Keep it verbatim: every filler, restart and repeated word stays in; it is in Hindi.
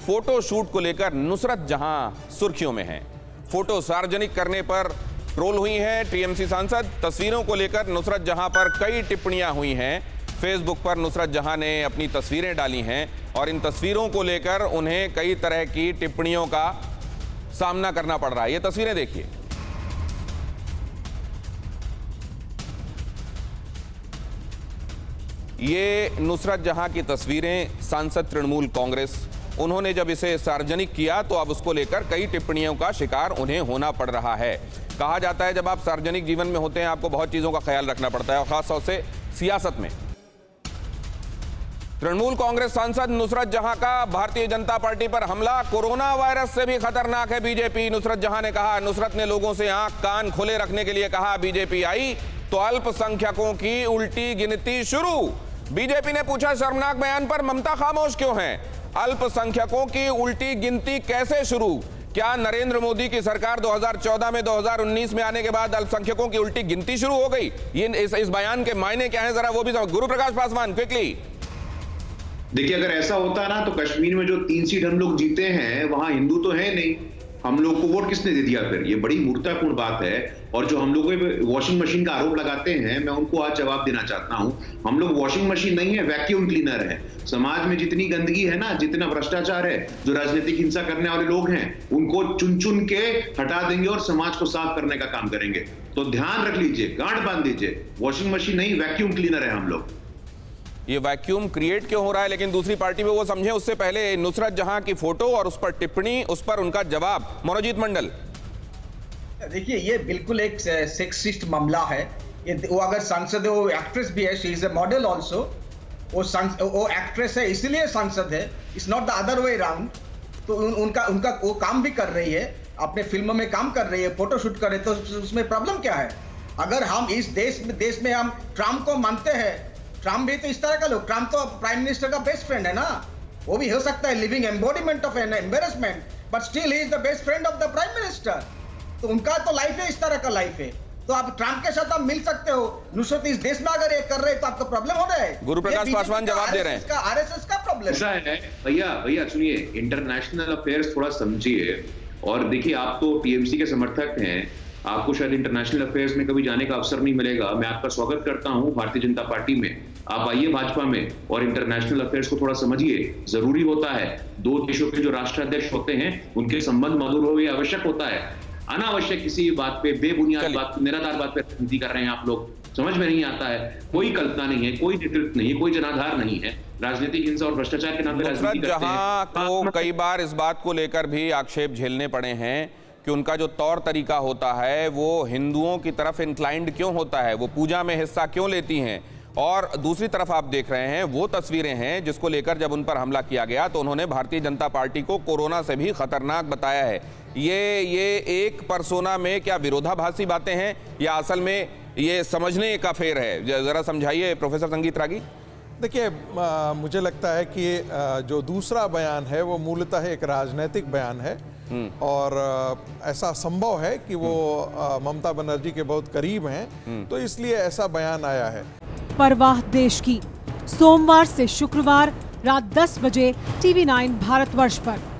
फोटो शूट को लेकर नुसरत जहां सुर्खियों में हैं। फोटो सार्वजनिक करने पर ट्रोल हुई हैं टीएमसी सांसद। तस्वीरों को लेकर नुसरत जहां पर कई टिप्पणियां हुई हैं। फेसबुक पर नुसरत जहां ने अपनी तस्वीरें डाली हैं और इन तस्वीरों को लेकर उन्हें कई तरह की टिप्पणियों का सामना करना पड़ रहा है। ये तस्वीरें देखिए। ये नुसरत जहां की तस्वीरें, सांसद तृणमूल कांग्रेस। उन्होंने जब इसे सार्वजनिक किया तो अब उसको लेकर कई टिप्पणियों का शिकार उन्हें होना पड़ रहा है। कहा जाता है जब आप सार्वजनिक जीवन में होते हैं आपको बहुत चीजों का ख्याल रखना पड़ता है और खासतौर से सियासत में। तृणमूल कांग्रेस सांसद नुसरत जहां का भारतीय जनता पार्टी पर हमला। कोरोना वायरस से भी खतरनाक है बीजेपी, नुसरत जहां ने कहा। नुसरत ने लोगों से आंख कान खुले रखने के लिए कहा, बीजेपी आई तो अल्पसंख्यकों की उल्टी गिनती शुरू। बीजेपी ने पूछा, शर्मनाक बयान पर ममता खामोश क्यों हैं? अल्पसंख्यकों की उल्टी गिनती कैसे शुरू? क्या नरेंद्र मोदी की सरकार दो हज़ार चौदह में दो हज़ार उन्नीस में आने के बाद अल्पसंख्यकों की उल्टी गिनती शुरू हो गई? ये इस, इस बयान के मायने क्या हैं, जरा वो भी समझ। गुरु प्रकाश पासवान, क्विकली। देखिए, अगर ऐसा होता ना तो कश्मीर में जो तीन सीट हम लोग जीते हैं वहां हिंदू तो है नहीं, हम लोग को वोट किसने दे दिया फिर? ये बड़ी मूर्खतापूर्ण बात है। और जो हम लोग वॉशिंग मशीन का आरोप लगाते हैं, मैं उनको आज जवाब देना चाहता हूं। हम लोग वॉशिंग मशीन नहीं है, वैक्यूम क्लीनर है। समाज में जितनी गंदगी है ना, जितना भ्रष्टाचार है, जो राजनीतिक हिंसा करने वाले लोग हैं, उनको चुन चुन के हटा देंगे और समाज को साफ करने का काम करेंगे। तो ध्यान रख लीजिए, गांठ बांध दीजिए। वॉशिंग मशीन नहीं, वैक्यूम क्लीनर है हम लोग। ये वैक्यूम क्रिएट क्यों हो रहा है लेकिन दूसरी पार्टी में, वो समझे। उससे पहले नुसरत जहां की फोटो और उस पर टिप्पणी, उस पर उनका जवाब। मनोजीत मंडल, देखिए, ये बिल्कुल एक सेक्सिस्ट मामला है। ये वो अगर सांसद है, वो एक्ट्रेस भी है, she is a model also. वो वो एक्ट्रेस है इसलिए सांसद है, it's not the other way round. तो उन, उनका उनका वो काम भी कर रही है, अपने फिल्म में काम कर रही है, फोटो शूट कर रही है, तो उसमें प्रॉब्लम क्या है? अगर हम इस देश में देश में हम ट्रम्प को मानते हैं, ट्रम्प भी तो इस तरह का लोग, ट्रम्प तो प्राइम मिनिस्टर का बेस्ट फ्रेंड है ना। वो भी हो सकता है living embodiment of an embarrassment, but still he is the best friend of the prime minister. तो उनका तो लाइफ है, इस तरह का लाइफ है। तो आप ट्रम्प के साथ आप मिल सकते हो। नुसरत इस देश में अगर ये कर रहे तो आपका प्रॉब्लम हो रहा है। गुरु प्रकाश पासवान जवाब दे रहे हैं। आरएसएस का प्रॉब्लम ऐसा है। भैया भैया सुनिए, इंटरनेशनल अफेयर्स थोड़ा समझिए। और देखिए, आप तो टीएमसी के समर्थक हैं, आपको शायद इंटरनेशनल अफेयर्स में कभी जाने का अवसर नहीं मिलेगा। मैं आपका स्वागत करता हूं भारतीय जनता पार्टी में। आप आइए भाजपा में और इंटरनेशनल अफेयर्स को थोड़ा समझिए। जरूरी होता है, दो देशों के जो राष्ट्राध्यक्ष होते हैं उनके संबंध मधुर हो, ये आवश्यक होता है। अनावश्यक किसी बात पे, बेबुनियाद बात, निराधार बात पे राजनीति कर रहे हैं आप लोग, समझ में नहीं आता है। कोई कल्पना नहीं है, कोई नेतृत्व नहीं है, कोई जनाधार नहीं है। राजनीतिक हिंसा और भ्रष्टाचार के नाम पे राजनीति करते हैं। जहां को कई बार इस बात को लेकर भी आक्षेप झेलने पड़े हैं कि उनका जो तौर तरीका होता है वो हिंदुओं की तरफ इंक्लाइंड क्यों होता है, वो पूजा में हिस्सा क्यों लेती हैं। और दूसरी तरफ आप देख रहे हैं वो तस्वीरें हैं जिसको लेकर जब उन पर हमला किया गया तो उन्होंने भारतीय जनता पार्टी को कोरोना से भी खतरनाक बताया है। ये ये एक परसोना में क्या विरोधाभासी बातें हैं या असल में ये समझने का फेर है? जरा समझाइए प्रोफेसर संगीत रागी। देखिए, मुझे लगता है कि आ, जो दूसरा बयान है वो मूलतः एक राजनीतिक बयान है और आ, ऐसा संभव है कि वो आ, ममता बनर्जी के बहुत करीब हैं, तो इसलिए ऐसा बयान आया है। परवाह देश की, सोमवार से शुक्रवार रात दस बजे टीवी नाइन भारतवर्ष पर।